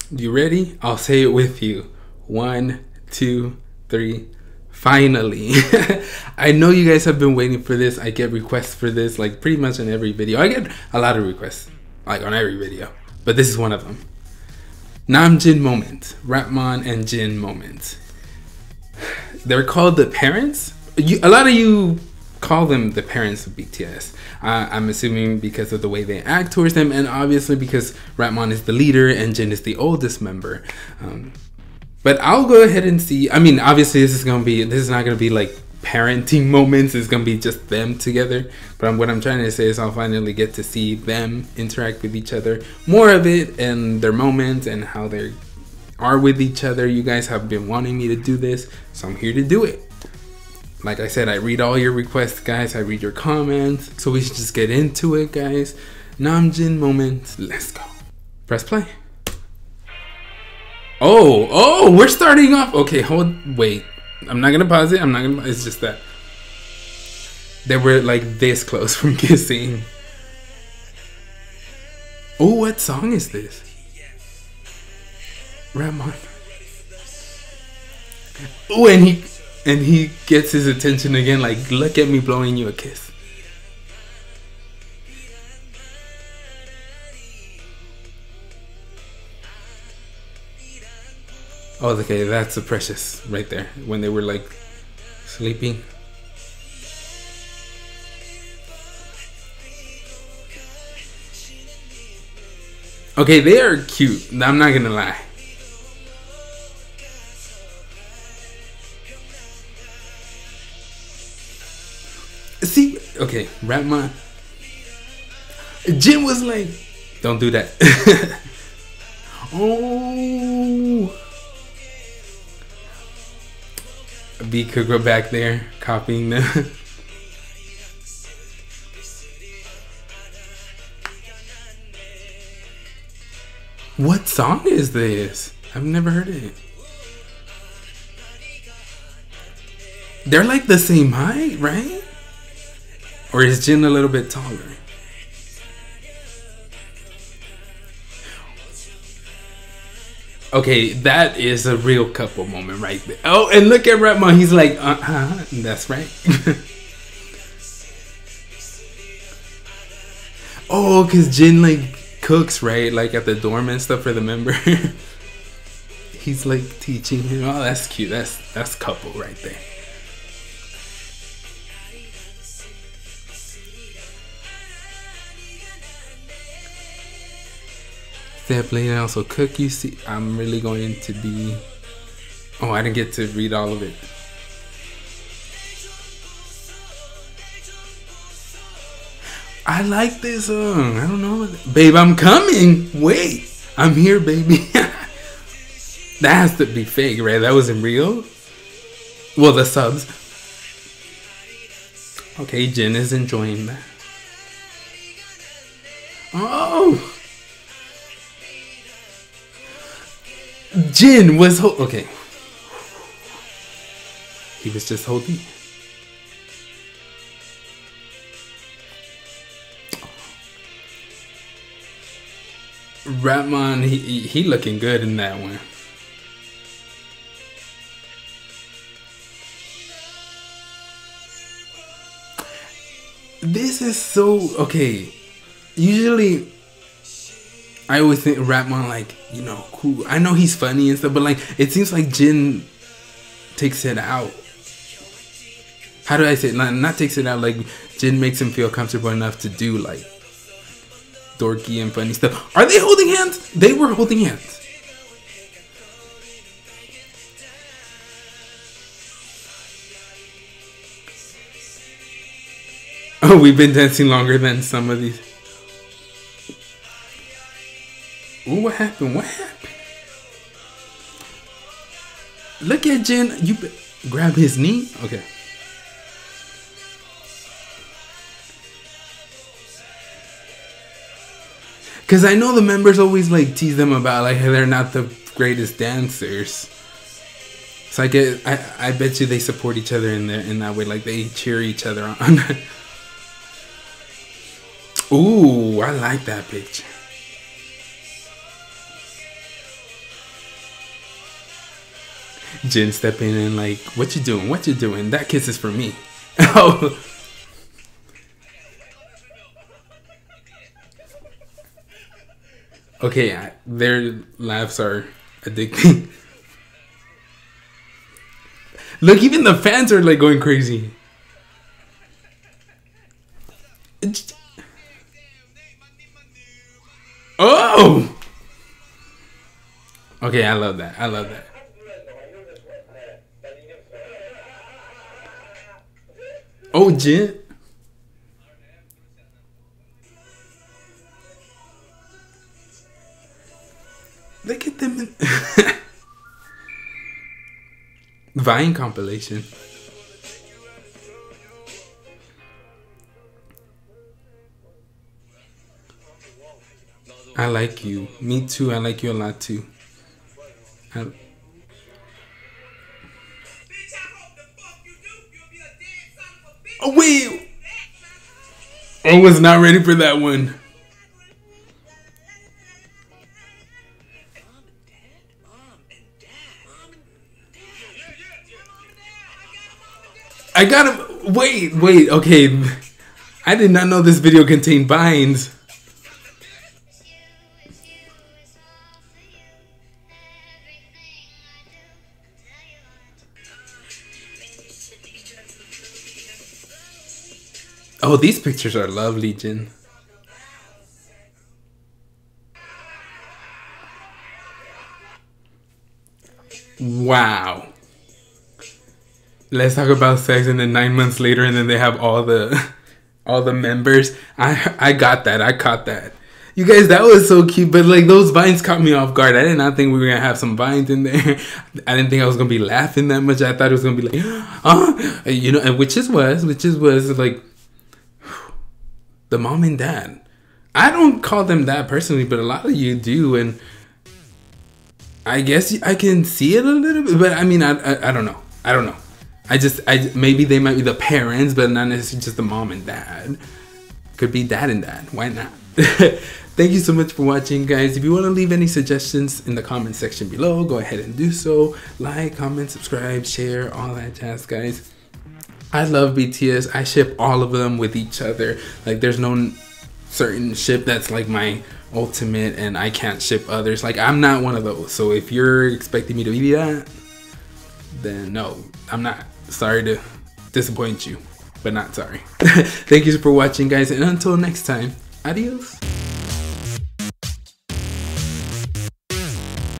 You ready? I'll say it with you. 1, 2, 3. Finally. I know you guys have been waiting for this. I get requests for this like pretty much in every video. I get a lot of requests like on every video, but this is one of them. NAMJIN Moments, NAMJOON and JIN Moments. They're called the parents. A lot of you call them the parents of BTS. I'm assuming because of the way they act towards them, and obviously because NAMJOON is the leader and Jin is the oldest member. But I'll go ahead and see. I mean, obviously this is not gonna be like parenting moments. It's gonna be just them together. But what I'm trying to say is I'll finally get to see them interact with each other, more of it, and their moments and how they are with each other. You guys have been wanting me to do this, so I'm here to do it. Like I said, I read all your requests, guys. I read your comments. So we should just get into it, guys. NAMJIN Moments. Let's go. Press play. Oh, we're starting off. Okay, wait. I'm not gonna pause it. It's just that they were like this close from kissing. Oh, what song is this? NAMJOON. Oh, and he gets his attention again, like, look at me blowing you a kiss. Oh, okay, that's the Precious right there, when they were like sleeping. Okay, they are cute, I'm not gonna lie. See, okay, NAMJOON. Jin was like, don't do that. Oh. B could go back there, copying them. What song is this? I've never heard it. They're like the same height, right? Or is Jin a little bit taller? Okay, that is a real couple moment right there. Oh, and look at NAMJOON. He's like, that's right. Oh, because Jin like cooks, right? Like at the dorm and stuff for the member. He's like teaching him. Oh, that's cute. That's couple right there. Step late and also cook. You see, I'm really going to be. Oh, I didn't get to read all of it. I like this song. I don't know. Babe, I'm coming. Wait, I'm here, baby. That has to be fake, right? That wasn't real. Well, the subs. Okay, Jin is enjoying that. Oh. Jin was okay. He was just holding. NAMJOON, he looking good in that one. This is so okay. Usually I always think NAMJOON like, you know, cool. I know he's funny and stuff, but like it seems like Jin takes it out. How do I say it? Not takes it out, like Jin makes him feel comfortable enough to do like dorky and funny stuff. Are they holding hands? They were holding hands. Oh, we've been dancing longer than some of these. Ooh, what happened? What happened? Look at Jin. You grab his knee? Okay. Because I know the members always like tease them about like they're not the greatest dancers. So I bet you they support each other in that way. Like they cheer each other on. Ooh, I like that picture. Jin stepping in like, what you doing? What you doing? That kiss is for me. Oh. Okay, their laughs are addicting. Look, even the fans are like going crazy. Oh! Okay, I love that. I love that. Oh, Jin. Look at them. Vine compilation. I like you. Me too. I like you a lot too. Oh wait! I was not ready for that one. I gotta wait. Okay, I did not know this video contained binds. Oh, these pictures are lovely, Jin. Wow. Let's talk about sex, and then 9 months later, and then they have all the members. I got that. I caught that. You guys, that was so cute. But like those vines caught me off guard. I did not think we were gonna have some vines in there. I didn't think I was gonna be laughing that much. I thought it was gonna be like, you know, and which was like the mom and dad. I don't call them that personally, but a lot of you do, and I guess I can see it a little bit. But I mean, I don't know. I don't know. Maybe they might be the parents, but not necessarily just the mom and dad. Could be dad and dad. Why not? Thank you so much for watching, guys. If you want to leave any suggestions in the comment section below, go ahead and do so. Like, comment, subscribe, share, all that jazz, guys. I love BTS. I ship all of them with each other. Like, there's no certain ship that's like my ultimate and I can't ship others. Like, I'm not one of those. So if you're expecting me to be that, then no, I'm not. Sorry to disappoint you, but not sorry. Thank you for watching, guys, and until next time, adios.